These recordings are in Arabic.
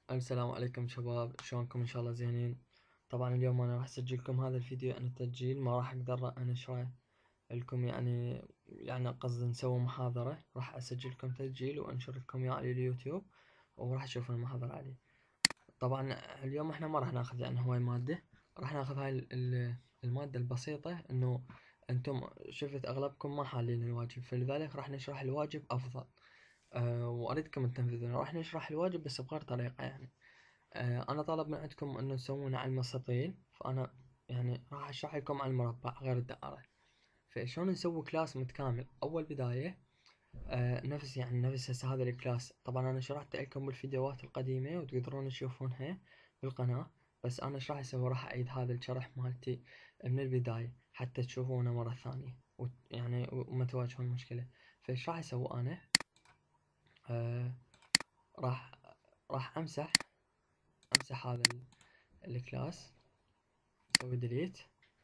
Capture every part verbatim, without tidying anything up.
السلام عليكم شباب، شلونكم؟ ان شاء الله زينين. طبعا اليوم انا راح اسجل لكم هذا الفيديو عن التسجيل، ما راح اقدر انشره لكم، يعني يعني قصدي نسوي محاضرة. راح اسجل لكم تسجيل وانشر لكم اياه على اليوتيوب، وراح تشوفون المحاضرة عليه. طبعا اليوم احنا ما راح ناخذ يعني هواي مادة، راح ناخذ هاي ال- ال- المادة البسيطة. انه انتم شفت اغلبكم ما حالين الواجب، فلذلك راح نشرح الواجب افضل. أه واريدكم تنفذون. راح نشرح الواجب بس بغير طريقة يعني. آه، أنا طالب من عندكم إنه تسوونه على المستطيل، فأنا يعني راح أشرح لكم على المربع غير الدائرة. فشلون نسوي كلاس متكامل؟ أول بداية آه نفس يعني نفس هسه هذا الكلاس. طبعا أنا شرحت لكم بالفيديوهات القديمة وتقدرون تشوفونها بالقناة، بس أنا ايش راح أسوي؟ راح أعيد هذا الشرح مالتي من البداية حتى تشوفونه مرة ثانية، وت- يعني وما تواجهون مشكلة. فايش راح أسوي أنا؟ آه راح راح أمسح أمسح هذا ال- الكلاس، اسوي ديليت.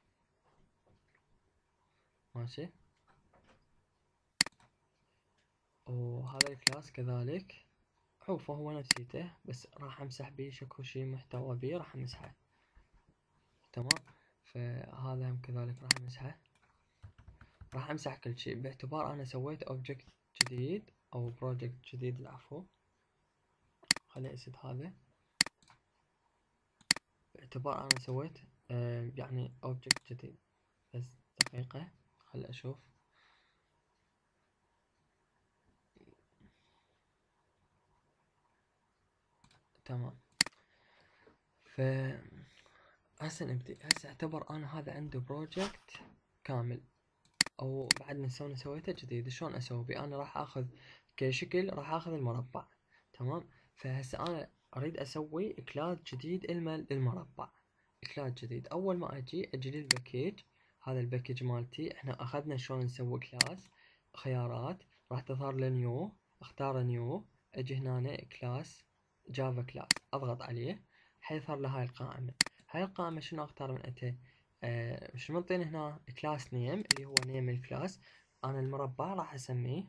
ماشي. وهذا الكلاس كذلك هو فهو نفسيته، بس راح امسح بيه شكو شي محتوى بيه راح امسحه. تمام. فهذا هم كذلك راح امسحه. راح امسح كل شي باعتبار انا سويت اوبجكت جديد او بروجكت جديد، العفو. خلي اسد هذا باعتبار انا سويت آه يعني اوبجكت جديد. بس دقيقة خلي اشوف. تمام. ف هسه نبدي. هسه اعتبر انا هذا عنده بروجكت كامل، او بعد من سوينا سويته جديد. شلون اسوي بيه؟ انا راح اخذ كشكل، راح اخذ المربع. تمام. فهسه انا اريد اسوي كلاس جديد المن للمربع. كلاس جديد، اول ما اجي اجي للباكيج. هذا الباكيج مالتي احنا اخذنا شلون نسوي كلاس. خيارات، راح تظهر لي نيو، اختار نيو، اجي هنا كلاس جافا كلاس، اضغط عليه حيظهر لي هاي القائمة. هاي القائمة شنو اختار من عندها؟ آه شو منطيني هنا؟ كلاس نيم اللي هو نيم الكلاس. انا المربع راح اسميه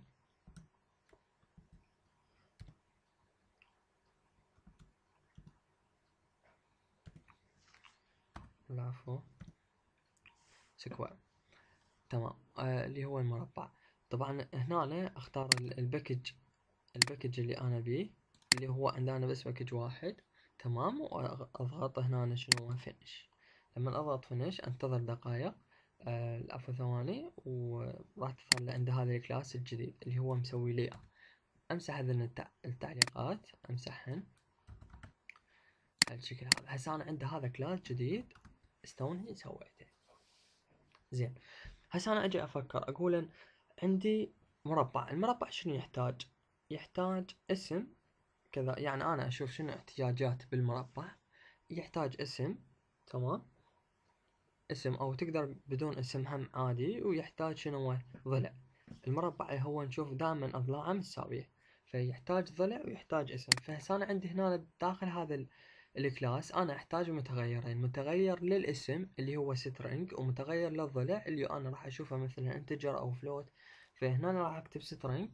العفو سكوير. تمام. آه اللي هو المربع. طبعا هنا أنا اختار ال- الباكج الباكج اللي انا بيه، اللي هو عندنا بس باكج واحد. تمام. واضغط هنا شنو هو فينش. لما اضغط فينش انتظر دقائق، آه العفو ثواني، وراح تظهر لي عند هذا الكلاس الجديد اللي هو مسوي لي إياه. امسح هذين التع- التعليقات، امسحهن بهالشكل هذا. هسه انا عندي هذا كلاس جديد استوني سويته. زين. هسه انا اجي افكر اقول إن عندي مربع. المربع شنو يحتاج؟ يحتاج اسم كذا. يعني انا اشوف شنو احتياجات بالمربع. يحتاج اسم. تمام. اسم، او تقدر بدون اسم هم عادي. ويحتاج شنو هو؟ ضلع. المربع هو نشوف دائما اضلاعه متساويه، فيحتاج ضلع ويحتاج اسم. فهسه انا عندي هنا داخل هذا ال- الكلاس انا احتاج متغيرين: متغير للاسم اللي هو string، ومتغير للضلع اللي انا راح اشوفه مثلا انتجر او فلوت. فهنا انا راح اكتب string.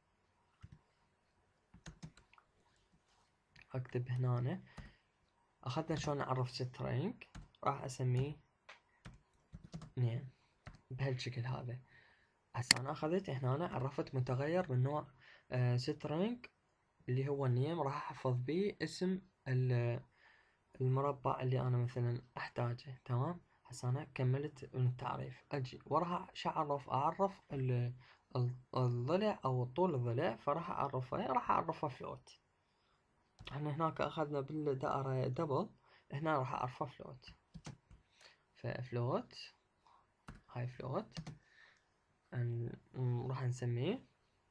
اكتب هنا اخذنا شلون نعرف string، راح اسميه name بهالشكل هذا. هسه انا اخذت هنا أنا عرفت متغير من نوع آه string اللي هو النيم، راح احفظ به اسم ال- المربع اللي انا مثلا احتاجه. تمام. هسه انا كملت من التعريف. اجي وراح شو اعرف؟ اعرف ال- ال- الضلع او طول الضلع، فراح اعرفه راح اعرفه فلوت. احنا هناك اخذنا بالدائرة دبل، هنا راح اعرفه فلوت. ففلوت، هاي فلوت، أن- راح نسميه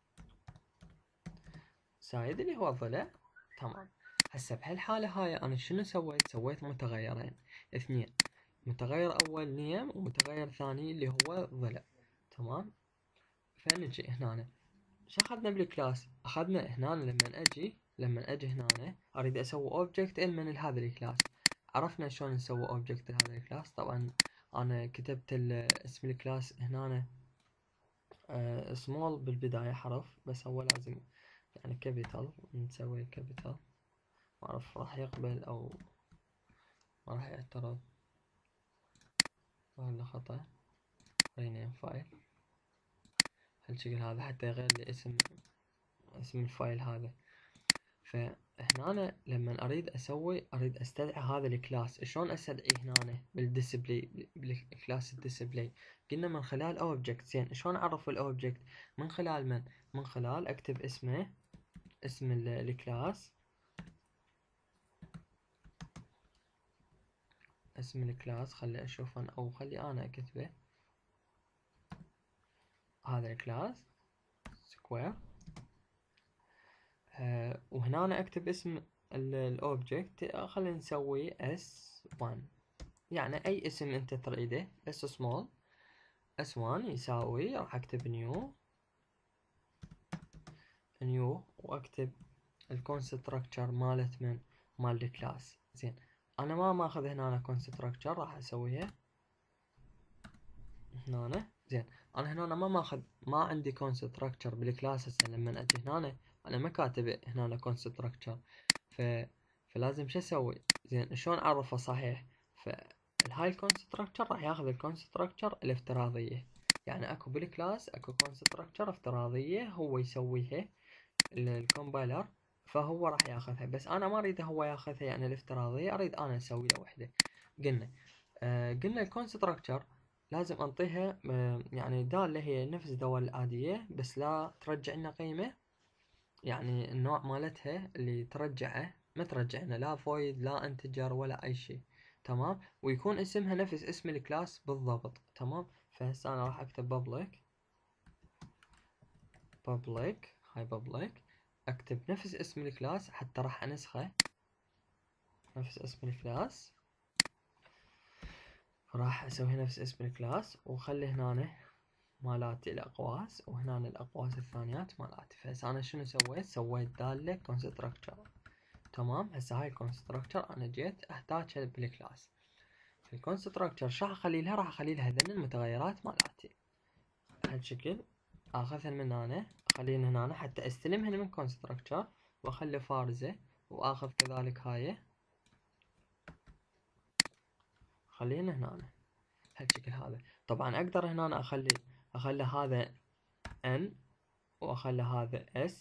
سايد اللي هو الضلع. تمام. هسه بهالحالة هاي أنا شنو سويت؟ سويت متغيرين اثنين: متغير أول نيم، ومتغير ثاني اللي هو ضلع. تمام. فنجي هنا شو أخذنا بالكلاس؟ أخذنا هنا لما أجي لما أجي هنا أريد أسوي أوبجكت من هذا الكلاس. عرفنا شلون نسوي أوبجكت لهذا الكلاس. طبعا أنا كتبت اسم الكلاس هنا سمول بالبداية حرف، بس هو لازم يعني كابيتال، نسوي كابيتال. ما اعرف راح يقبل او ما راح يعترض ولا خطأ. rename فايل هالشكل هذا حتى يغير لي اسم اسم الفايل هذا. فهنا أنا لما اريد اسوي اريد استدعي هذا الكلاس، شلون استدعيه هنا بالديسبلاي بالكلاس الديسبلاي؟ قلنا من خلال اوبجكت. زين شلون اعرف الاوبجكت؟ من خلال من من خلال اكتب اسمه، اسم الكلاس، اسم الكلاس خلي اشوف أنا او خلي انا اكتبه. هذا الكلاس سكوير. آه وهنا أنا اكتب اسم الاوبجكت، خلينا نسوي اس واحد، يعني اي اسم انت تريده. اس سمول اس واحد يساوي، راح اكتب نيو نيو واكتب الكونستراكتشر مالت من مال الكلاس. زين انا ما ماخذ هنا أنا كونستراكتشر، راح اسويها هنا. زين انا هنا ما ماخذ، ما عندي كونستراكتشر بالكلاس. هسه لما اجي هنا انا ما كاتب هنا كونستراكتشر، ف فلازم شو اسوي؟ زين شلون اعرفه صحيح؟ فهاي الكونستراكتشر راح ياخذ الكونستراكتشر الافتراضيه، يعني اكو بالكلاس اكو كونستراكتشر افتراضيه هو يسويها الكومبايلر، فهو راح ياخذها. بس انا ما اريد هو ياخذها يعني الافتراضيه، اريد انا اسوي له وحده. قلنا آه قلنا الكونستراكتشر لازم انطيها آه يعني دالة هي نفس دالة العادية بس لا ترجع لنا قيمة، يعني النوع مالتها اللي ترجعه ما ترجع لنا لا فويد لا انتجر ولا اي شيء. تمام، ويكون اسمها نفس اسم الكلاس بالضبط. تمام، فهسه انا راح اكتب public public هاي public، اكتب نفس اسم الكلاس حتى راح انسخه نفس اسم الكلاس، راح اسوي نفس اسم الكلاس وخلي هنا مالاتي الاقواس وهنا الاقواس الثانيات مالاتي. فهسه انا شنو سويت؟ سويت دالة كونستراكتشر. تمام، هسه هاي الكونستراكتشر انا جيت احتاجها بالكلاس. في الكونستراكتشر شو راح اخلي لها؟ راح اخلي لها هذين المتغيرات مالاتي بهالشكل، اخذهن من هنا اخليهن هنا حتى استلمهن من كونستراكتشر واخلي فارزة، واخذ كذلك هاي خليهن هنا هالشكل هذا. طبعا اقدر هنا اخلي اخلي هذا n واخلي هذا s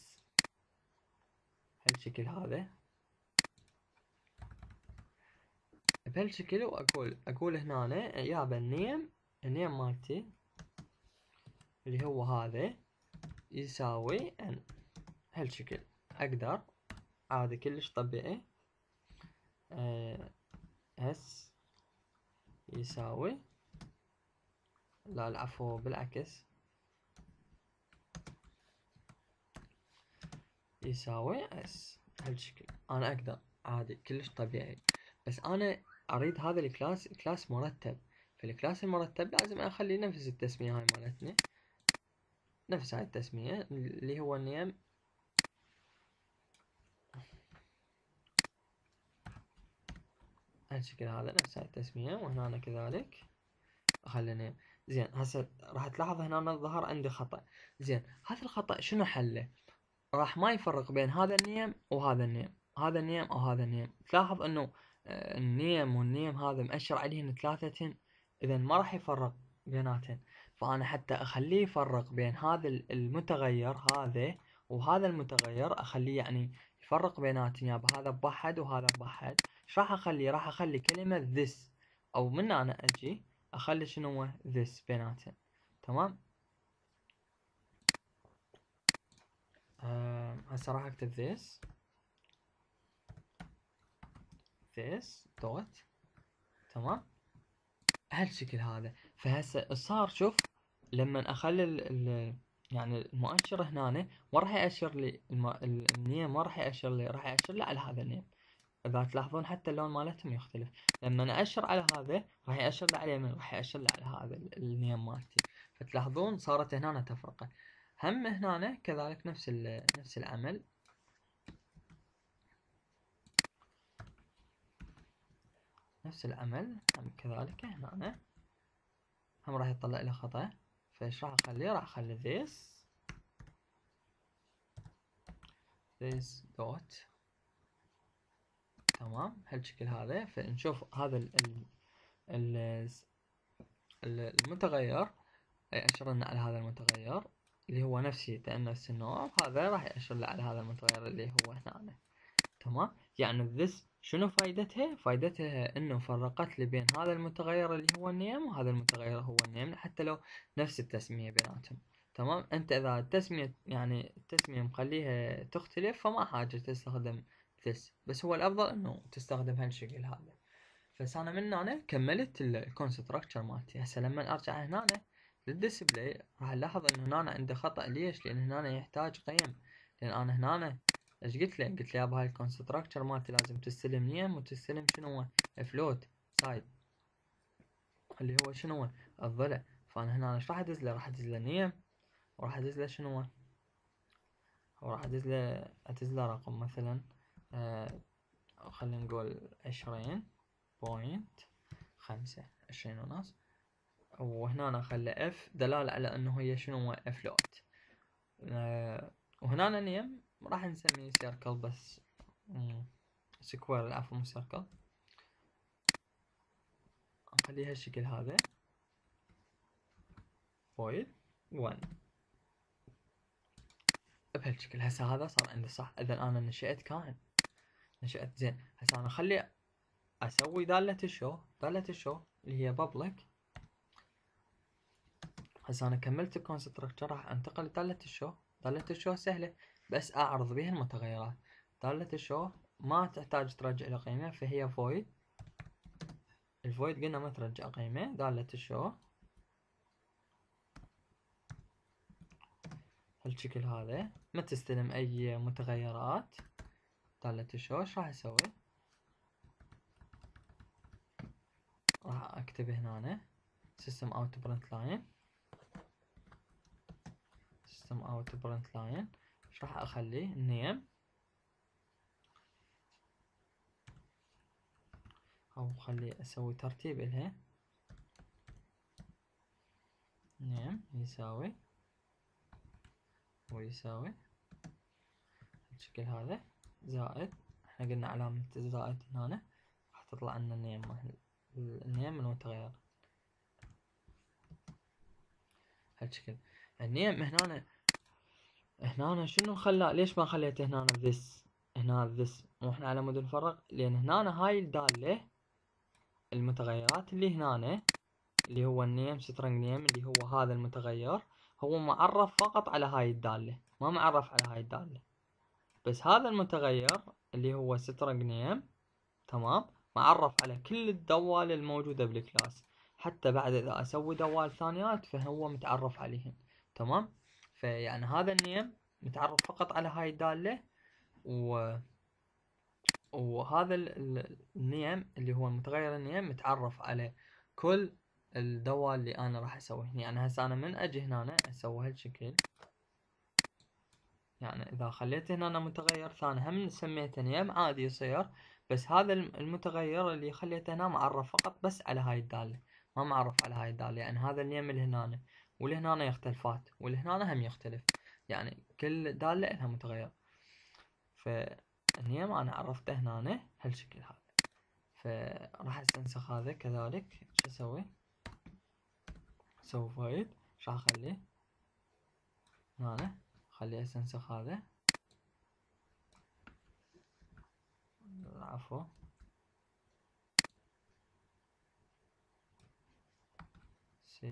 هالشكل هذا بهالشكل، واقول اقول هنا يابا النيم النيم مالتي اللي هو هذا يساوي n هالشكل. اقدر عادي كلش طبيعي آه s يساوي، لا العفو بالعكس، يساوي s هالشكل. انا اقدر عادي كلش طبيعي، بس انا اريد هذا الكلاس كلاس مرتب. في الكلاس المرتب لازم اخلي نفس التسمية هاي مالتنا، نفس هاي التسمية اللي هو name هالشكل هذا، نفس هاي التسمية. وهنا أنا كذلك اخلي name. زين هسه راح تلاحظ هنا ظهر عندي خطأ. زين هذا الخطأ شنو حله؟ راح ما يفرق بين هذا النيم وهذا النيم، هذا النيم او هذا النيم. تلاحظ انه النيم والنيم هذا مأشر عليهن ثلاثة، اذا ما راح يفرق بيناتهن. فانا حتى اخليه يفرق بين هذا المتغير هذا وهذا المتغير، اخليه يعني يفرق بيناتهن، يابا هذا بواحد وهذا بواحد. ايش راح اخلي؟ راح اخلي كلمة this، او من انا اجي اخلي شنو هو this بيناتهن. تمام، آه هسه راح اكتب this this دوت. تمام، هالشكل هذا. فهسه صار شوف لما اخلي ال ال يعني المؤشر هنا ما راح يأشر لي النيم، ما راح يأشر لي، راح يأشر لي على هذا النيم. اذا تلاحظون حتى اللون مالتهم يختلف. لما انا اشر على هذا راح يأشر لي على اليمين، راح يأشر لي على هذا النيم مالتي. فتلاحظون صارت هنا تفرقة. هم هنا كذلك نفس نفس العمل، نفس العمل هم كذلك هنا هم راح يطلع لي خطأ. فايش راح اخليه؟ راح اخلي this this dot تمام هالشكل هذا. فنشوف هذا ال ال ال المتغير يأشر لنا على هذا المتغير اللي هو نفسه نفس النوع، هذا راح يأشر لنا على هذا المتغير اللي هو هنا. تمام يعني this شنو فائدتها؟ فائدتها انه فرقت لي بين هذا المتغير اللي هو النيم وهذا المتغير هو النيم، حتى لو نفس التسمية بيناتهم. تمام انت اذا التسمية يعني التسمية مخليها تختلف فما حاجة تستخدم this، بس هو الافضل انه تستخدم هالشكل هذا. بس انا من هنا كملت الكونستراكشر مالتي. هسه لما ارجع هنا للديسبلاي راح نلاحظ انه هنا عنده خطأ. ليش؟ لان هنا يحتاج قيم، لان انا هنا ايش قلت له؟ قلت له يابا هاي الكونستراكشر مالتي لازم تستلم نيم وتستلم شنو هو فلوت سايد اللي هو شنو هو الضلع. فانا هنا ايش راح ادز له؟ راح ادز له نيم وراح ادز له شنو هو، وراح ادز له ادز له رقم مثلا آه خلينا نقول عشرين بوينت خمسة، عشرين ونص، وهنا أنا أخلي اف دلالة على انه هي شنو هو فلوت. أه وهنا نيم راح نسميه سيركل بس سكوير، العفو مو سيركل، نخليها الشكل هذا فويد واحد بهالشكل. هسه هذا صار عندي صح، اذا انا نشأت كائن نشأت زين. هسه انا اخلي اسوي دالة الشو، دالة الشو اللي هي بابليك. هسه انا كملت الكونستراكتور راح انتقل لدالة الشو. دالة الشو سهلة بس اعرض بها المتغيرات. دالة الشو ما تحتاج ترجع له قيمة فهي فويد، الفويد قلنا ما ترجع قيمة. دالة الشو هالشكل هذا ما تستلم اي متغيرات. دالة الشو ايش راح اسوي؟ راح اكتب هنا system out print line system out print line. ايش راح اخلي؟ name او خلي اسوي ترتيب الها name يساوي ويساوي بالشكل هذا زائد، احنا قلنا علامة الزائد هنا راح تطلع لنا النيم، النيم المتغير هالشكل. النيم هنا هنا شنو خلى؟ ليش ما خليته هنا this هنا this واحنا على مود نفرق؟ لان هنا هاي الدالة المتغيرات اللي هنا اللي هو النيم سترنج نيم اللي هو هذا المتغير هو معرف فقط على هاي الدالة، ما معرف على هاي الدالة. بس هذا المتغير اللي هو سترنج نيم تمام معرف على كل الدوال الموجودة بالكلاس، حتى بعد اذا اسوي دوال ثانيات فهو متعرف عليهم. تمام فيعني هذا النيم متعرف فقط على هاي الدالة، و وهذا النيم اللي هو المتغير النيم متعرف على كل الدوال اللي انا راح اسويه. يعني هسه انا من اجي هنا اسوي هالشكل، يعني اذا خليت هنا متغير ثاني هم سميته نيم عادي يصير، بس هذا المتغير اللي خليته هنا معرف فقط بس على هاي الدالة، ما معرف على هاي الدالة. يعني هذا النيم اللي هنا واللي هنا يختلفات واللي هنا هم يختلف، يعني كل دالة لها متغير. فالنيم انا عرفته هنا هالشكل هذا. فراح استنسخ هذا كذلك. شو اسوي؟ اسوي فايد راح اخليه هنا، خليه استنسخ هذا عفوا سي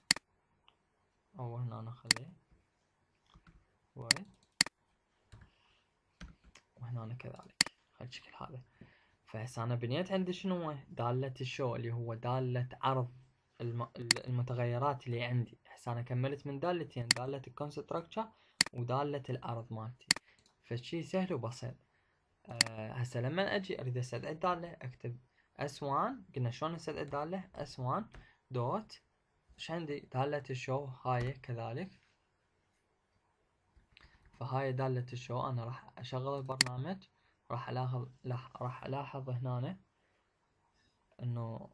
او هنا انا اخليه وايد وهنا أنا كذلك هالشكل هذا. فهسه انا بنيت عندي شنو هو دالة الشو اللي هو دالة عرض الم... المتغيرات اللي عندي. هسه انا كملت من دالتين، دالة الكونستراكشر ودالة العرض مالتي، فشي سهل وبسيط. أه هسه لما اجي اريد استدعي الدالة اكتب اس واحد. قلنا شلون نستدعي الدالة؟ اس واحد دوت ايش عندي؟ دالة الشو هاي كذلك. فهاي دالة الشو انا راح اشغل البرنامج، راح الاحظ راح الاحظ هنا انه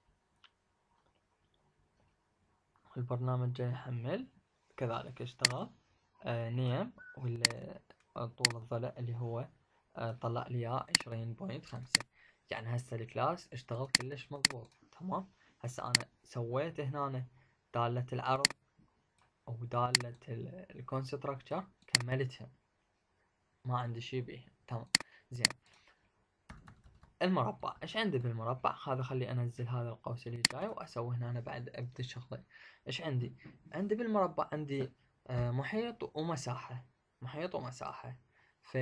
البرنامج جاي يحمل كذلك اشتغل. آه نيم ولا طول الضلع اللي هو طلع لي اياه عشرين بوينت خمسة. يعني هسه الكلاس اشتغل كلش مضبوط. تمام. هسه انا سويت هنا دالة العرض ودالة الكونستراكشر كملتها، ما عندي شي بيه. تمام. زين. المربع، ايش عندي بالمربع هذا؟ خلي انزل هذا القوس اللي جاي واسوي هنا أنا بعد ابدا الشغله. ايش عندي؟ عندي بالمربع عندي آه محيط ومساحه، محيط ومساحه. ف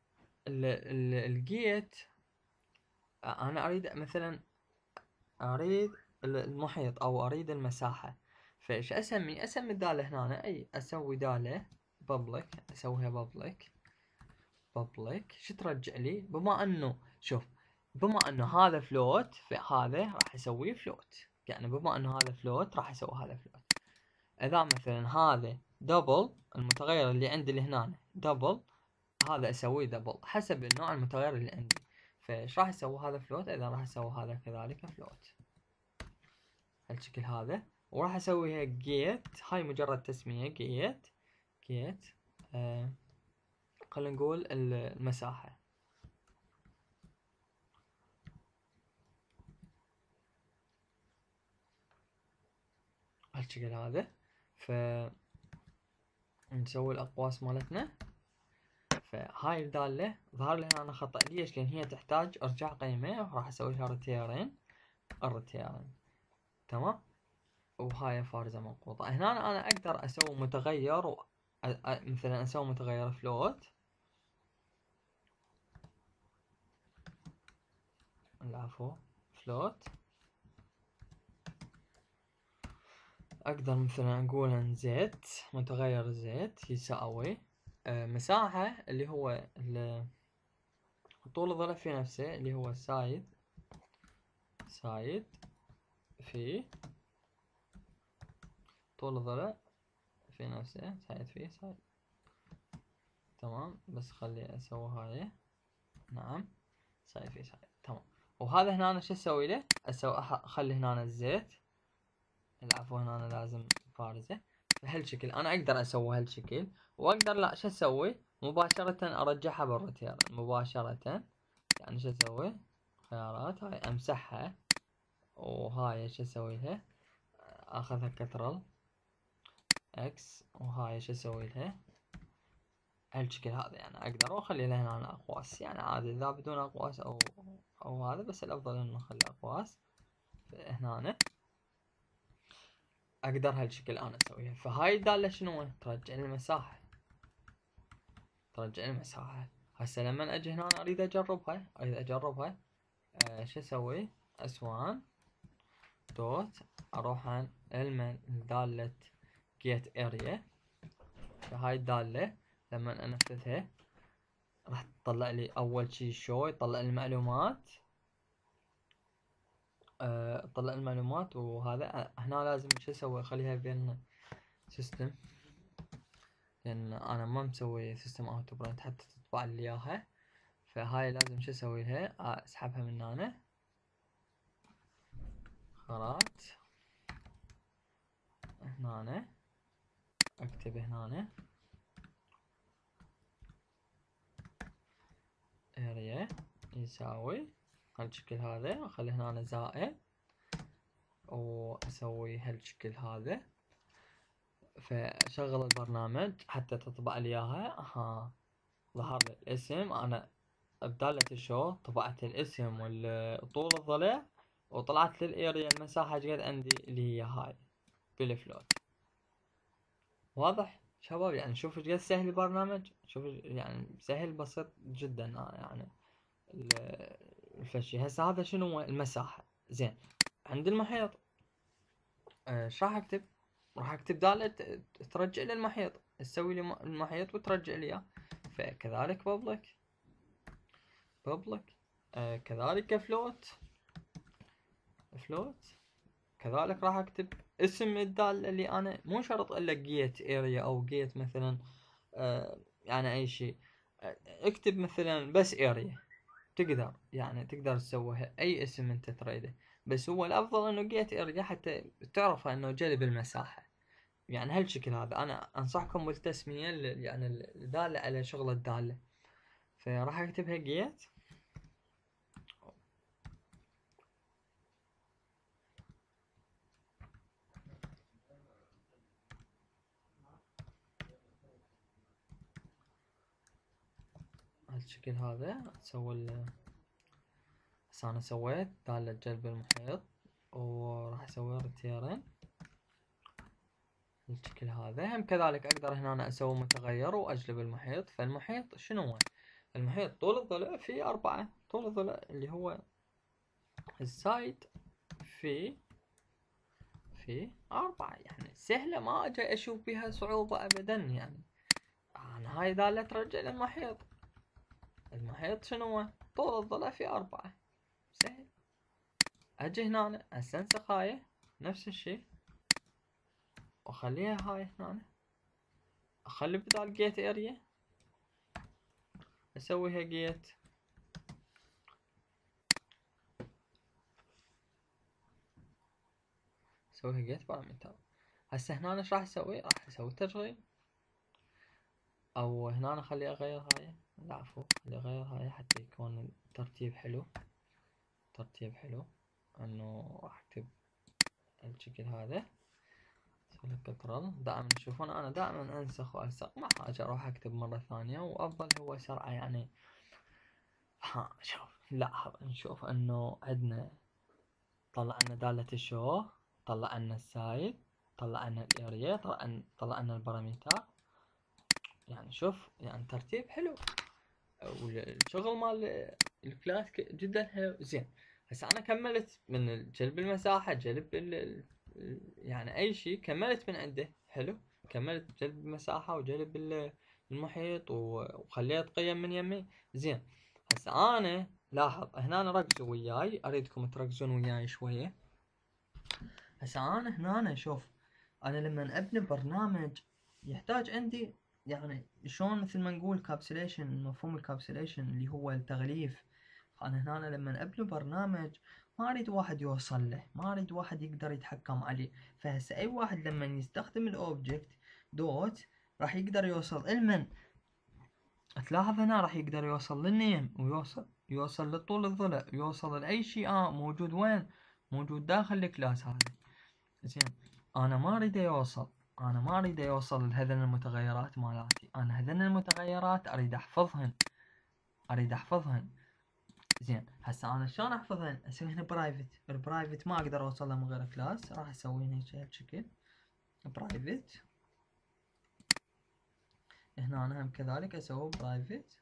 الجيت انا اريد مثلا اريد المحيط او اريد المساحه. فايش اسمي؟ اسمي الداله هنا، اي اسوي داله بابليك، اسويها بابليك. بابليك شو ترجع لي؟ بما انه شوف، بما انه هذا فلوت فهذا راح يسويه فلوت. يعني بما انه هذا فلوت راح يسوي هذا فلوت. اذا مثلا هذا دبل، المتغير اللي عندي اللي هنا دبل، هذا اسويه دبل حسب النوع المتغير اللي عندي. فايش راح يسوي هذا فلوت؟ اذا راح يسوي هذا كذلك فلوت هالشكل هذا. وراح اسويها جيت، هاي مجرد تسمية جيت. جيت آه خلينا نقول المساحة. هالشكل هذا. ف نسوي الاقواس مالتنا. فهاي الدالة ظهر لي هنا خطأ، ليش؟ لان هي تحتاج ارجع قيمة، راح اسوي لها ريتيرن الريتيرن. تمام. وهاي فارزة منقوطة. هنا انا اقدر اسوي متغير و... مثلا اسوي متغير فلوت، العفو فلوت. اقدر مثلا نقول ان زد، متغير زد يساوي آه مساحة اللي هو طول الظرف في نفسه اللي هو سايد سايد في طول الضلع في نفسه سايد في سايد. تمام. بس خلي اسوي هاي. نعم. سايد في سايد. تمام. وهذا هنا أنا شو اسوي له؟ اسوي اخلي هنا الزيت، العفو هنا أنا لازم بارزة بهالشكل. انا اقدر اسوي هالشكل، واقدر لا شو اسوي مباشرة ارجعها بالروتير مباشرة. يعني شو اسوي؟ خيارات هاي امسحها، وهاي شو اسوي لها؟ اخذها كنترول اكس، وهاي شو اسوي لها؟ هالشكل هذا. يعني اقدر اخلي له هنا اقواس، يعني عادي اذا بدون اقواس او او هذا، بس الافضل انه اخلي اقواس. هنا اقدر هالشكل انا اسويها. فهاي الدالة شنو؟ ترجع لي المساحة، ترجع لي المساحة. هسه لما اجي هنا اريد اجربها، اريد اجربها آه شو اسوي؟ اسوان دوت اروح عن المن دالة جيت اريا. فهاي الدالة لما انفذها راح تطلع لي اول شي شو، يطلع لي المعلومات، أه طلع المعلومات. وهذا هنا لازم شو اسوي؟ اخليها بين سيستم، لان انا ما مسوي سيستم اوتو برنت حتى تطبع لي اياها. فهاي لازم شو اسوي لها؟ اسحبها من هنا خرات هنا، اكتب هنا اريا يساوي هالشكل هذا، اخلي هنا زائد، واسوي هالشكل هذا. فشغل البرنامج حتى تطبع لي اياها. ها ظهر لي الاسم، انا بدالة الشو طبعت الاسم وطول الضلع، وطلعت للاريا المساحة قد عندي اللي هي هاي بالفلوت. واضح شباب؟ يعني شوف ايش قد سهل البرنامج، شوف يعني سهل بسيط جدا يعني الفشي. هسه هذا شنو هو؟ المساحة. زين. عند المحيط ايش راح اكتب؟ راح اكتب دالة ترجع لي المحيط، تسوي لي المحيط وترجع لي اياه. فكذلك بابليك بابليك آه كذلك فلوت فلوت كذلك راح اكتب اسم الدالة اللي انا مو شرط الا جيت اريا او جيت مثلا آه يعني اي شيء. آه اكتب مثلا بس اريا، تقدر يعني تقدر تسويها اي اسم انت تريده، بس هو الافضل انه جيت اريا حتى تعرف انه جلب المساحة. يعني هالشكل هذا انا انصحكم بالتسمية يعني الدالة على شغل الدالة. فراح اكتبها جيت هالشكل هذا. اسوي بس انا سويت دالة جلب المحيط، وراح اسوي ريتيرن بالشكل هذا. هم كذلك اقدر هنا أنا اسوي متغير واجلب المحيط. فالمحيط شنو هو؟ المحيط طول الضلع في اربعة، طول الضلع اللي هو السايد في في اربعة، يعني سهلة ما اجي اشوف بها صعوبة ابدا. يعني انا هاي دالة ترجع للمحيط. المحيط شنو هو؟ طول الضلع في اربعة، سهل. اجي هنا استنسخ هاي نفس الشي واخليها هاي هنا، اخلي بدال جيت اريا اسويها جيت اسويها جيت بارامتر. هسه هنا ايش راح اسوي؟ راح اسوي تشغيل، او هنا اخلي اغير هاي، لا عفوا خلي اغير هاي حتى يكون الترتيب حلو. ترتيب حلو انه راح اكتب الشكل هذا. اسوي كنترول. دائما تشوفون انا دائما انسخ والصق، ما حاجة اروح اكتب مرة ثانية، وافضل هو سرعة يعني. ها شوف لاحظ نشوف انه عندنا طلع لنا دالة الشو، طلع لنا السايد، طلع لنا الاريا، طلع طلع لنا البارامتر. يعني شوف يعني ترتيب حلو، والشغل مال الكلاس جدا حلو زين. هسه انا كملت من جلب المساحة، جلب ال يعني اي شيء كملت من عنده حلو. كملت جلب المساحة وجلب المحيط وخليت قيم من يمي زين. هسه انا لاحظ هنا أنا ركزوا وياي، اريدكم تركزون وياي شوية. هسه انا هنا شوف، انا لما ابني برنامج يحتاج عندي يعني شلون مثل ما نقول كابسوليشن، مفهوم الكابسوليشن اللي هو التغليف. انا هنا لما ابني برنامج ما اريد واحد يوصل له، ما اريد واحد يقدر يتحكم عليه. فهسه اي واحد لما يستخدم الاوبجكت دوت راح يقدر يوصل المن. تلاحظ هنا راح يقدر يوصل للنيم، ويوصل يوصل لطول الضلع، يوصل لاي شيء اه موجود وين؟ موجود داخل الكلاس هذا. زين انا ما اريد يوصل، انا ما اريد يوصل لهذين المتغيرات مالاتي. انا هذين المتغيرات اريد احفظهن، اريد احفظهن. زين هسه انا شلون احفظهن؟ اسوي هنا برايفت. البرايفت ما اقدر اوصل له من غير كلاس، راح اسوي هنا هالشكل برايفت. هنا انا هم كذلك اسوي برايفت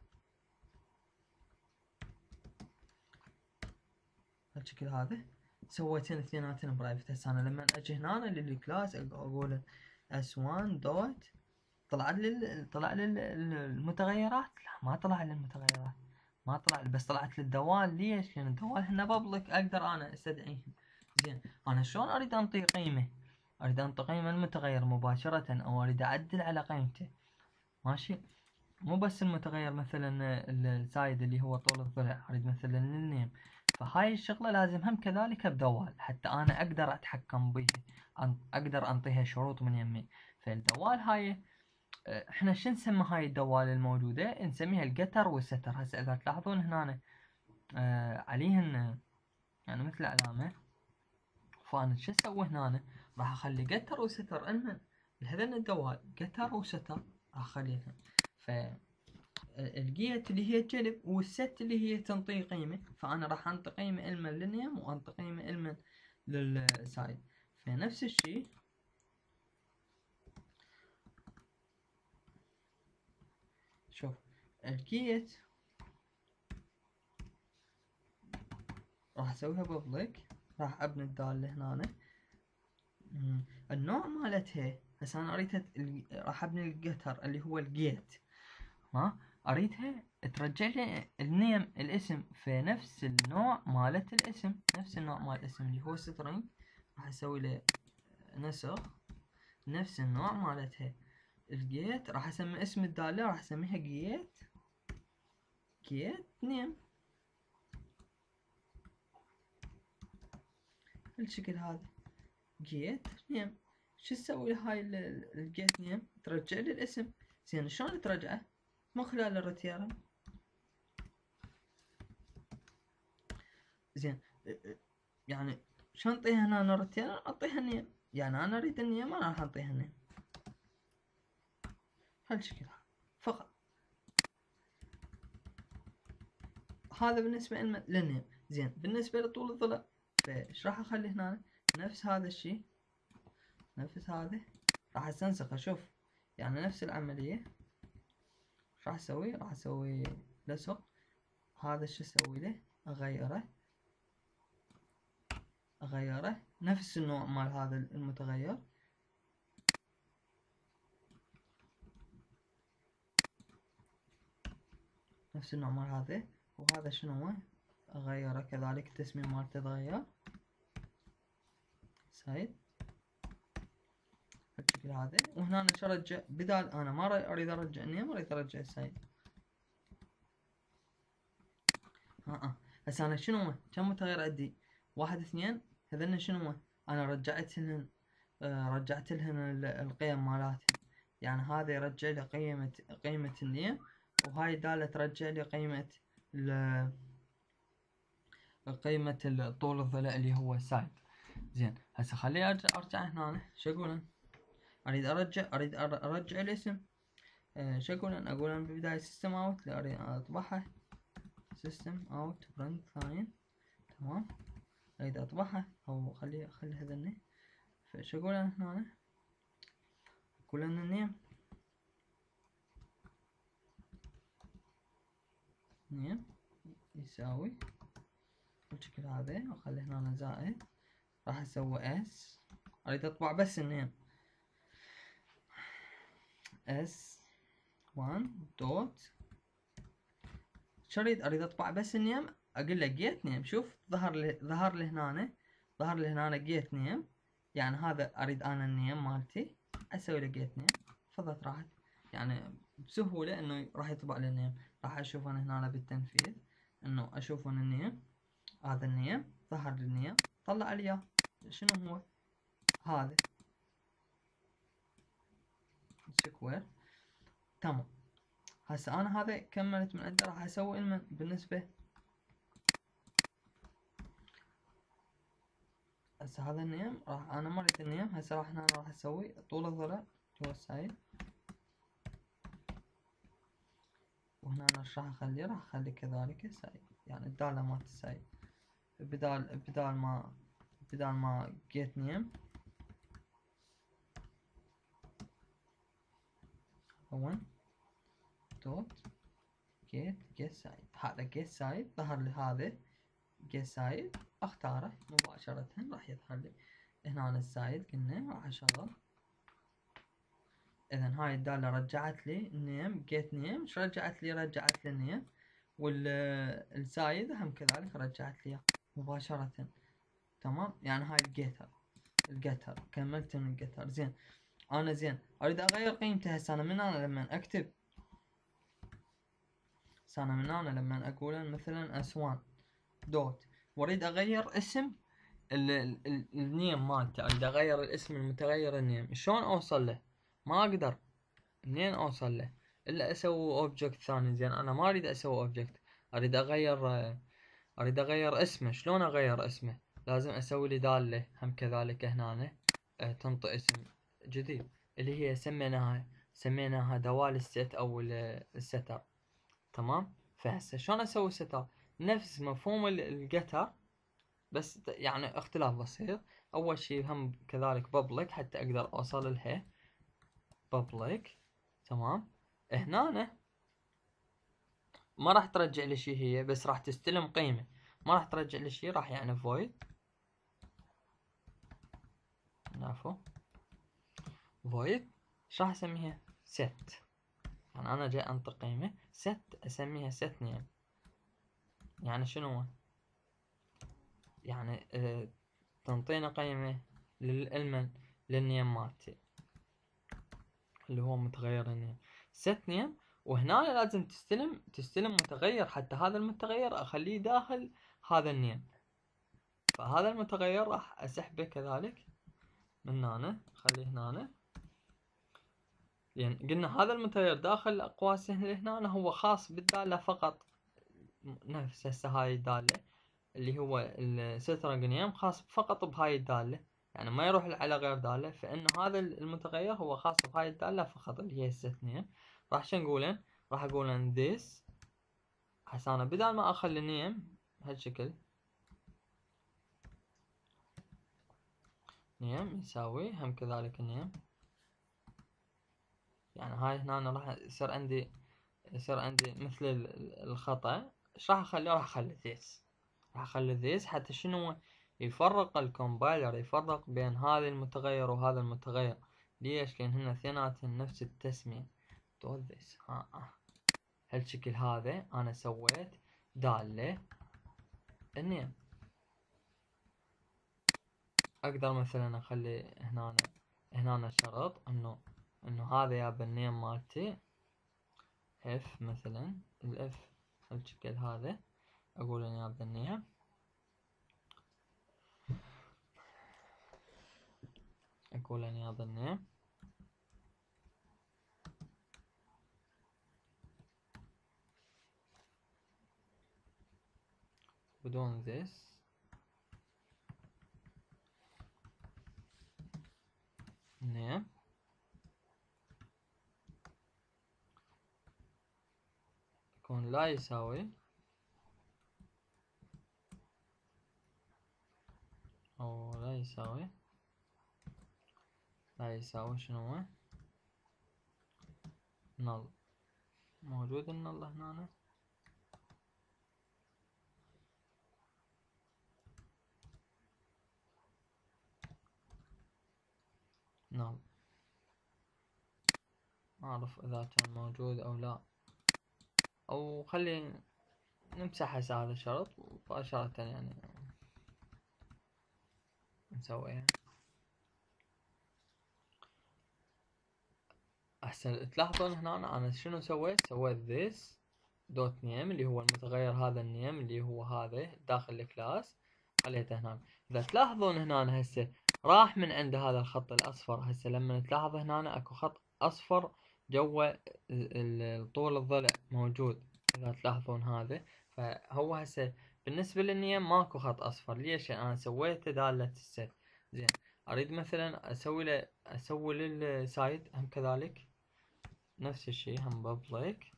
هالشكل هذا. سويتين اثنيناتين برايفت. هسه انا لما اجي هنا للكلاس اقول اس واحد دوت طلع لي طلع لي المتغيرات. لا ما طلع لي المتغيرات، ما طلع لي، بس طلعت لي الدوال. ليش؟ لان الدوال هنا بابليك اقدر انا استدعيهم. زين انا شلون اريد انطي قيمه؟ اريد انطي قيمه المتغير مباشره، او اريد اعدل على قيمته. ماشي، مو بس المتغير مثلا الزايد اللي هو طول الضلع، اريد مثلا النيم. فهاي الشغله لازم هم كذلك بدوال حتى انا اقدر اتحكم به، اقدر انطيها شروط من يمي. فالدوال هاي احنا شو نسمي هاي الدوال الموجودة؟ نسميها القتر والستر. هسه اذا تلاحظون هنا آه عليهن يعني مثل علامة، فانا شو اسوي هنا؟ راح اخلي قتر وستر المن لهذين الدوال، قتر وستر راح اخليها. ف الجيت اللي هي جلب، والست اللي هي تنطي قيمة، فانا راح انطي قيمة المن للنيم وانطي قيمة المن للسايد. فنفس الشيء شوف الجيت راح اسويها بابليك، راح ابني الدالة هنا. النوع مالتها هسه انا اريدها راح ابني الجتر اللي هو الجيت، ها اريدها ترجع لي النيم الاسم في نفس النوع مالت الاسم، نفس النوع مال الاسم اللي هو سترينج. راح اسوي له نسخ نفس النوع مالتها الجيت. راح اسمي اسم الدالة راح اسميها جيت جيت نيم بالشكل هذا جيت نيم. شو تسوي هاي الجيت نيم؟ ترجع لي الاسم. زين شلون ترجعه؟ من خلال الريتيرن. زين يعني شو نعطيها هنا نورتين؟ اعطيها النيم، يعني انا اريد النيم، انا راح اعطيها النيم هالشكل فقط. هذا بالنسبة للنيم. زين بالنسبة لطول الظلع فايش راح اخلي هنا؟ نفس هذا الشيء، نفس هذا راح استنسخه. شوف يعني نفس العملية. ايش راح اسوي؟ راح اسوي لصق. هذا شو اسوي له؟ اغيره اغيره نفس النوع مال هذا المتغير. نفس النوع مال هذا. وهذا شنو هو؟ اغيره كذلك، التسمية مالته تتغير سايد بالشكل هذا. وهنا ايش ارجع؟ بدال انا ما اريد ارجع نيم، اريد ارجع سايد. ها اه هسه انا شنو هو؟ كم متغير عندي؟ واحد اثنين. هذن شنو هو؟ انا رجعت لهن آه رجعت لهن القيم مالاتهم. يعني هذا يرجع لي قيمة قيمة النيم، وهاي الدالة ترجع لي قيمة ال قيمة طول الضلع اللي هو سايد. زين هسه خليني ارجع ارجع هنا. شو اقول؟ اريد ارجع اريد ارجع الاسم. آه شو اقول؟ اقول انا بالبداية سيستم اوت، اريد اطبعها سيستم اوت برنت لاين. تمام. اريد اطبعها او خلي اخلي هذني. فايش اقول انا هنا؟ اقول ان النيم نيم يساوي بالشكل هذا، واخلي هنا زائد. راح اسوي اس، اريد اطبع بس النيم اس واحد دوت. شو اريد؟ اريد اطبع بس النيم. اقول له جيت نيم. شوف ظهر لي ظهر لي هنا ظهر لي هنا جيت نيم. يعني هذا اريد انا النيم مالتي، اسوي له جيت نيم. فضت راحت يعني بسهوله انه راح يطبع لي النيم. راح اشوف انا هنا بالتنفيذ انه اشوف انا النيم. هذا النيم ظهر لي النيم، طلع لي اياه. شنو هو؟ هذا سكوير. تمام. هسه انا هذا كملت من عنده. راح اسوي المن بالنسبه هسه هذا النيم. راح انا ما اريد النيم. هسه راح هنا راح اسوي طول الضلع هو السايد. وهنا انا ايش راح اخلي؟ راح اخلي كذلك سايد، يعني الدالة مالت السايد. بدال بدال ما بدال ما جيت نيم هون دوت جيت جيت سايد. هذا جيت سايد ظهر لي هذا جيت سايد، اختاره مباشرة راح يظهر لي هنا السايد. قلنا راح اشغل. اذا هاي الدالة رجعت لي نيم جيت نيم. شو رجعت لي؟ رجعت لي نيم. والسايد هم كذلك رجعت لي مباشرة. تمام. يعني هاي الجيتر الجتر كملت من الجتر. زين انا زين اريد اغير قيمته. هسه انا من انا لما اكتب هسه انا من انا لما اقول مثلا اسوان دوت واريد اغير اسم ال ال ال النيم مالته، اريد اغير الاسم المتغير النيم. شلون اوصل له؟ ما اقدر. منين اوصل له؟ الا اسوي اوبجكت ثاني. زين انا ما اريد اسوي اوبجكت، اريد اغير اريد اغير اسمه. شلون اغير اسمه؟ لازم اسوي لي دالة هم كذلك هنا تنطي اسم جديد اللي هي سميناها سميناها دوال الست او الستر. تمام. فهسه شلون اسوي ستر؟ نفس مفهوم الجتر بس يعني اختلاف بسيط. اول شي هم كذلك بابليك حتى اقدر اوصل لها بابليك. تمام. هنا ما راح ترجع لي شي هي، بس راح تستلم قيمة. ما راح ترجع لي شي. راح يعني void عفوا void ايش راح اسميها؟ set. يعني انا جاي انطي قيمة set اسميها set name. يعني شنو؟ يعني اه تنطينا قيمة للمن للنيم مالتي اللي هو متغير النيم set name. وهنا لازم تستلم تستلم متغير. حتى هذا المتغير اخليه داخل هذا النيم. فهذا المتغير راح اسحبه كذلك من هنا. خليه هنا. يعني قلنا هذا المتغير داخل الاقواس اللي هنا هو خاص بالدالة فقط. نفس هسه هاي الدالة اللي هو السترنج نيم خاص فقط بهاي الدالة، يعني ما يروح على غير دالة، فإنه هذا المتغير هو خاص بهاي الدالة فقط اللي هي الست نيم. راح شو نقولن؟ راح أقولن this. هسه أنا بدال ما أخلي نيم بهالشكل نيم يساوي هم كذلك نيم، يعني هاي هنا أنا راح يصير عندي يصير عندي مثل الخطأ. ايش راح اخلي؟ راح اخلي this، راح اخلي this حتى شنو يفرق الكومبايلر، يفرق بين هذا المتغير وهذا المتغير. ليش؟ لان هن اثنيناتهم نفس التسمية دوت this. ها ها هالشكل هذا انا سويت دالة النيم. اقدر مثلا اخلي هنا هنا شرط انه انه هذا يا بالنيم مالتي اف، مثلا الاف هالشكل هذا اقول ان يا بالنيم اقول ان يا بالنيم بدون this name يكون لا يساوي أو لا يساوي لا يساوي شنو هو؟ null. موجود النل هنا null. ما أعرف إذا كان موجود أو لا، أو خلي نمسح هسه هذا الشرط مباشرة يعني نسويها. أحسن تلاحظون هنا أنا شنو سويت؟ سويت this دوت نيم اللي هو المتغير هذا النيم اللي هو هذا داخل الكلاس خليته هنا. إذا تلاحظون هنا هسه راح من عند هذا الخط الأصفر. هسه لما تلاحظ هنا أكو خط أصفر جوا طول الضلع موجود، إذا تلاحظون هذا. فهو هسه بالنسبة للنيم ماكو خط أصفر. ليش؟ أنا سويته دالة الست. زين أريد مثلا أسوي له أسوي للسايد هم كذلك نفس الشيء، هم بابليك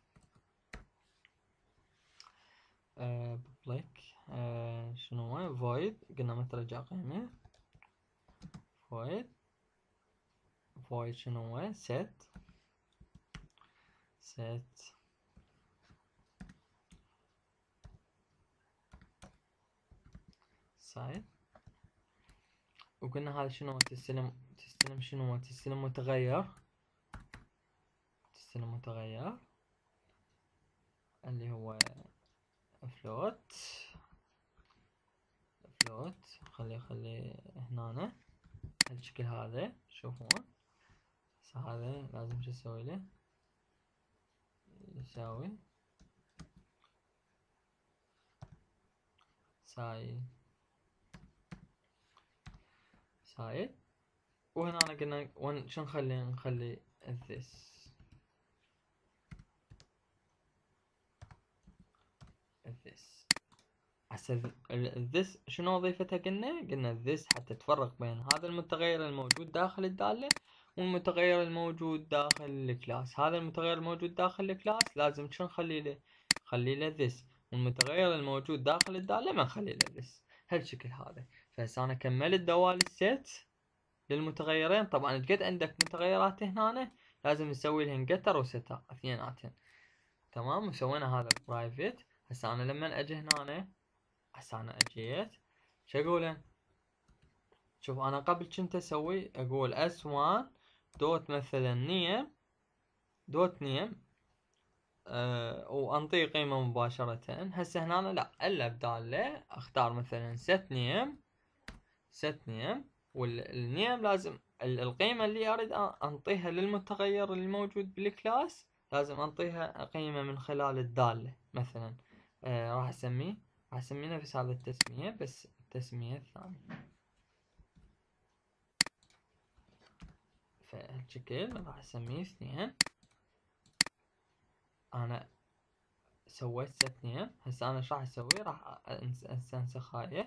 آه بابليك آه شنو هو void. قلنا ما ترجع قيمة void void شنو هو set set side. وقلنا هذا شنو تستلم تستلم شنو تستلم متغير تستلم متغير اللي هو float float. خلي خلي هنا هالشكل هذا. شوفوا هذا لازم شو اسوي له؟ يساوي ساي سايد. وهنا قلنا ون شو نخلي؟ نخلي this this. هسه this شنو وظيفتها؟ قلنا قلنا this حتى تفرق بين هذا المتغير الموجود داخل الدالة والمتغير الموجود داخل الكلاس. هذا المتغير الموجود داخل الكلاس لازم شو نخلي له؟ نخلي له this، والمتغير الموجود داخل الدالة ما نخلي له this. هالشكل هذا. فهسه انا كملت دوال الست للمتغيرين. طبعا قد عندك متغيرات هنا لازم نسوي لهن getter وsetter اثنيناتهن. تمام. وسوينا هذا برايفت. هسه انا لما اجي هنا هسه انا اجيت شو اقول؟ شوف انا قبل كنت اسوي اقول اس واحد دوت مثلا نيم دوت نيم أه وانطيه قيمة مباشرة. هسه هنا لا، الا بداله اختار مثلا set name set name، والنيم لازم القيمة اللي اريد انطيها للمتغير الموجود بالكلاس لازم انطيها قيمة من خلال الدالة. مثلا أه راح اسميه راح اسميه نفس هذا التسمية بس التسمية الثانية. فهالشكل راح اسميه اثنين. انا سويت هسه اثنين. هسه انا ايش راح اسوي؟ راح استنسخ هاي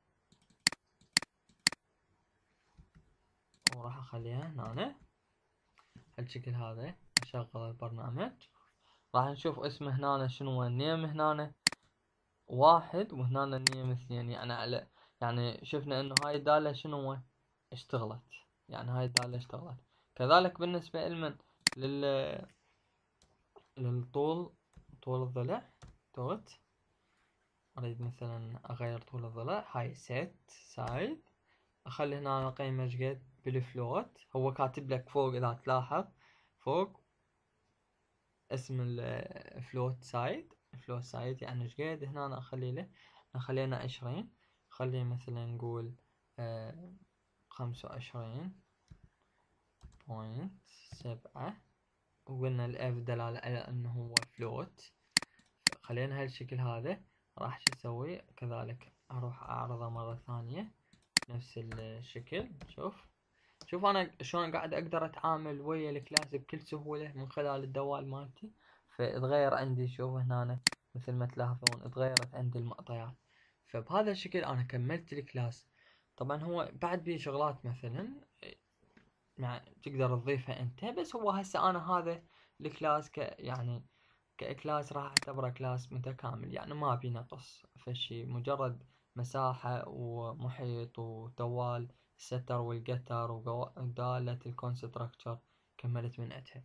وراح اخليها هنا هالشكل هذا. اشغل البرنامج راح نشوف اسمه هنا شنو هو النيم هنا واحد وهنا النيم اثنين. يعني على يعني شفنا انه هاي الدالة شنو هو اشتغلت، يعني هاي الدالة اشتغلت. كذلك بالنسبة لمن لل للطول، طول الضلع دوت. اريد مثلا اغير طول الضلع، هاي سيت سايد. اخلي هنا قيمة ايش قد بالفلوت. هو كاتب لك فوق اذا تلاحظ فوق اسم الفلوت سايد، فلوت سايد يعني ايش قد. هنا أنا اخلي له خلينا عشرين، خليه مثلا نقول آه خمسة وعشرين بوينت سبعة، وقلنا الاف دلالة على انه هو فلوت. خلينا هالشكل هذا. راح شو اسوي كذلك اروح اعرضه مرة ثانية نفس الشكل. شوف شوف انا شلون قاعد اقدر اتعامل ويا الكلاس بكل سهولة من خلال الدوال مالتي. فاتغير عندي، شوف هنا مثل ما تلاحظون اتغيرت عندي المعطيات. فبهذا الشكل انا كملت الكلاس. طبعا هو بعد بيه شغلات مثلا مع تقدر تضيفها انت، بس هو هسه انا هذا الكلاس ك يعني ككلاس راح اعتبره كلاس متكامل، يعني ما بي نقص فشي، مجرد مساحة ومحيط ودوال الستر والقتر ودالة الكونستراكتشر كملت من عندها.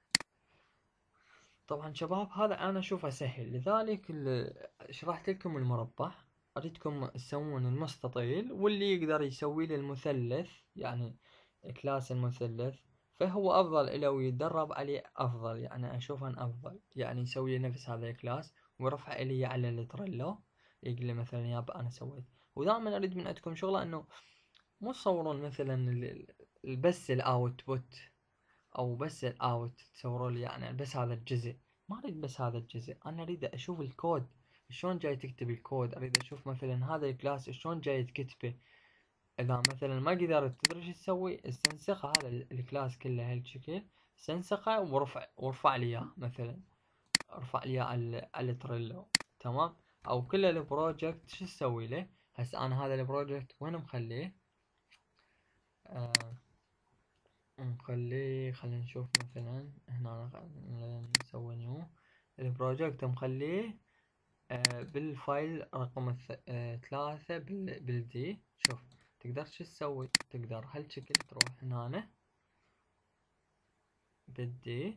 طبعا شباب هذا انا اشوفه سهل، لذلك شرحت لكم المربع. اريدكم تسوون المستطيل، واللي يقدر يسوي لي المثلث يعني كلاس المثلث فهو افضل له ويتدرب عليه افضل. يعني اشوفه افضل يعني يسوي لي نفس هذا الكلاس ويرفع لي على التريلو، يقول لي مثلا ياب انا سويت. ودائما اريد من عندكم شغله انه مو تصورون مثلا بس الاوتبوت او بس الاوت تصوروا لي يعني بس هذا الجزء. ما اريد بس هذا الجزء، انا اريد اشوف الكود شلون جاي تكتب الكود. اريد اشوف مثلا هذا الكلاس شلون جاي تكتبه. اذا مثلا ما قدرت تدري شو تسوي، استنسخ هذا الكلاس كله هالشكل، استنسخه ورفع وارفع لي اياه مثلا، ارفع لي اياه على على التريلو. تمام. او كل البروجكت شو تسوي له. هسه انا هذا البروجكت وين مخليه؟ آه نخليه، خلينا نشوف مثلا هنا نسوي نيو البروجكت مخليه آه بالفايل رقم آه ثلاثة بالدي. شوف تقدر شو تسوي، تقدر هالشكل تروح هنا بالدي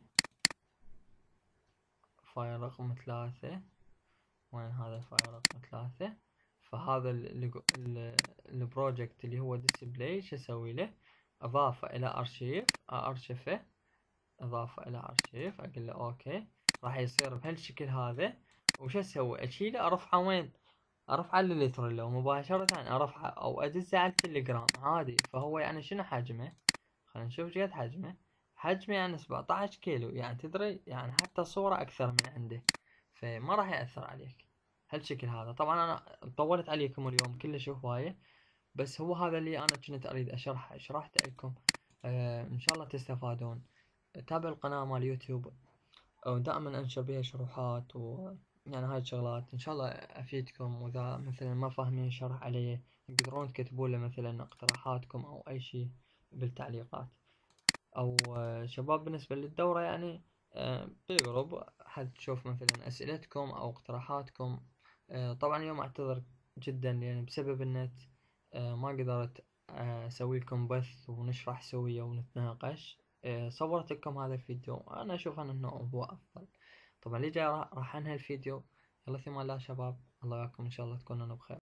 فايل رقم ثلاثة. وين هذا الفايل رقم ثلاثة؟ فهذا البروجكت اللي هو ديسبلاي شو اسوي له؟ اضافة الى ارشيف، ارشفه اضافة الى ارشيف، اقول له اوكي. راح يصير بهالشكل هذا. وش اسوي؟ اشيله ارفعه وين؟ ارفعه للتريلو مباشرة، ارفعه او ادزه على التليجرام عادي. فهو يعني شنو حجمه؟ خلينا نشوف قد حجمه. حجمه يعني سبعة عشر كيلو، يعني تدري يعني حتى صورة اكثر من عنده، فما راح يأثر عليك هالشكل هذا. طبعا انا طولت عليكم اليوم كلش هواية، بس هو هذا اللي انا كنت اريد اشرحه شرحته لكم. آه ان شاء الله تستفادون. تابع القناة مال يوتيوب ودائما انشر بيها شروحات و يعني هاي الشغلات ان شاء الله افيدكم. واذا مثلا ما فاهمين شرح عليه تقدرون تكتبوا له مثلا اقتراحاتكم او اي شيء بالتعليقات. او شباب بالنسبة للدورة يعني بالجروب حد تشوف مثلا اسئلتكم او اقتراحاتكم. طبعا اليوم اعتذر جدا يعني بسبب النت ما قدرت اسوي لكم بث ونشرح سوية ونتناقش. صورت لكم هذا الفيديو انا اشوف انه هو افضل. طبعا اللي جاي راح انهي الفيديو. يلا في امان الله شباب، الله يعاكم ان شاء الله تكونون بخير.